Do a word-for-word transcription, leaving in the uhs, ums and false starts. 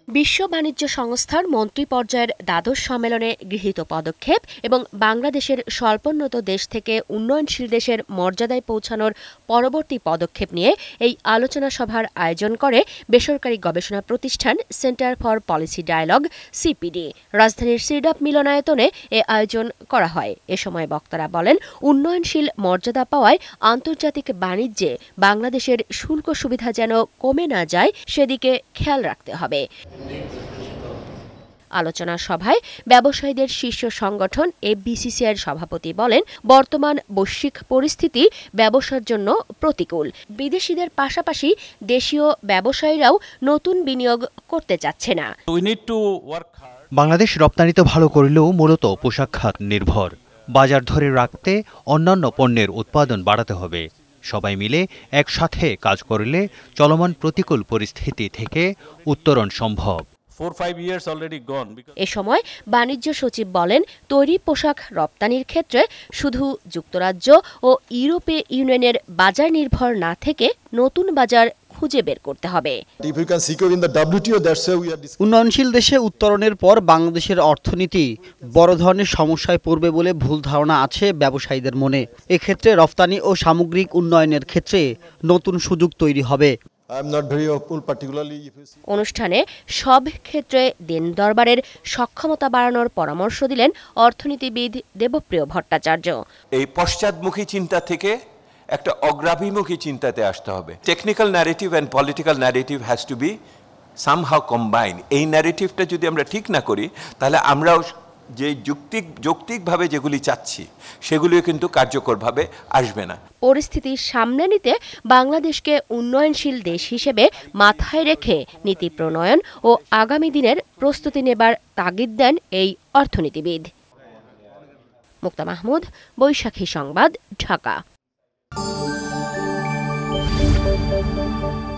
বিশ্ব বাণিজ্য সংস্থার মন্ত্রী পর্যায়ের দ্বাদশ সম্মেলনে গৃহীত পদক্ষেপ এবং বাংলাদেশের স্বল্পোন্নত দেশ থেকে উন্নয়নশীল দেশের মর্যাদায় পৌঁছানোর পরবর্তী পদক্ষেপ নিয়ে এই আলোচনা সভার আয়োজন করে বেসরকারি গবেষণা প্রতিষ্ঠান centre for policy dialogue CPD. রাজধানীর সিডাপ মিলনায়তনে এ আয়োজন করা হয়। এ সময় বক্তারা বলেন, উন্নয়নশীল মর্যাদা পাওয়ায় আন্তর্জাতিক বাণিজ্যে বাংলাদেশের শুল্ক সুবিধা যেন কমে না যায় সেদিকে খেয়াল রাখতে হবে। আলোচনা সভায় ব্যবসায়ীদের শীর্ষ সংগঠন এফবিসিসিআইয়ের সভাপতি বলেন, বর্তমান বৈশ্বিক পরিস্থিতি ব্যবসার জন্য প্রতিকূল। বিদেশিদের পাশাপাশি দেশীয় ব্যবসায়ীরাও নতুন বিনিয়োগ করতে চাচ্ছে না। বাংলাদেশ রপ্তানিতে ভালো করলেও মূলত পোশাক খাত নির্ভর। বাজার ধরে রাখতে অন্যান্য পণ্যের উৎপাদন বাড়াতে হবে। সবাই মিলে একসাথে কাজ করলে চলমান প্রতিকূল পরিস্থিতি থেকে উত্তরণ সম্ভব। এ সময় বাণিজ্য সচিব বলেন, তৈরি পোশাক রপ্তানির ক্ষেত্রে শুধু যুক্তরাজ্য ও ইউরোপীয় ইউনিয়নের বাজার নির্ভর না থেকে নতুন বাজার খুঁজে বের করতে হবে। উন্নয়নশীল দেশে উত্তরণের পর বাংলাদেশের অর্থনীতি বড় ধরনের সমস্যায় পড়বে বলে ভুল ধারণা আছে ব্যবসায়ীদের মনে। এক্ষেত্রে রফতানি ও সামগ্রিক উন্নয়নের ক্ষেত্রে নতুন সুযোগ তৈরি হবে। অনুষ্ঠানে সব ক্ষেত্রে দেন দরবারের সক্ষমতা বাড়ানোর পরামর্শ দিলেন অর্থনীতিবিদ দেবপ্রিয় ভট্টাচার্য। এই পশ্চাৎমুখী চিন্তা থেকে একটা অগ্রাভিমুখী চিন্তাতে আসতে হবে। Technical narrative and political narrative has to be somehow combine. এই ন্যারেটিভটা যদি আমরা ঠিক না করি, তাহলে আমরাও যে যৌক্তিক যৌক্তিকভাবে যেগুলি চাচ্ছি সেগুলিও কিন্তু কার্যকরভাবে আসবে না। পরিস্থিতি সামনে নিতে বাংলাদেশকে উন্নয়নশীল দেশ হিসেবে মাথায় রেখে নীতি প্রণয়ন ও আগামী দিনের প্রস্তুতি নেবার তাগিদ দেন এই অর্থনীতিবিদ। মুক্তা মাহমুদ, বৈশাখী সংবাদ, ঢাকা।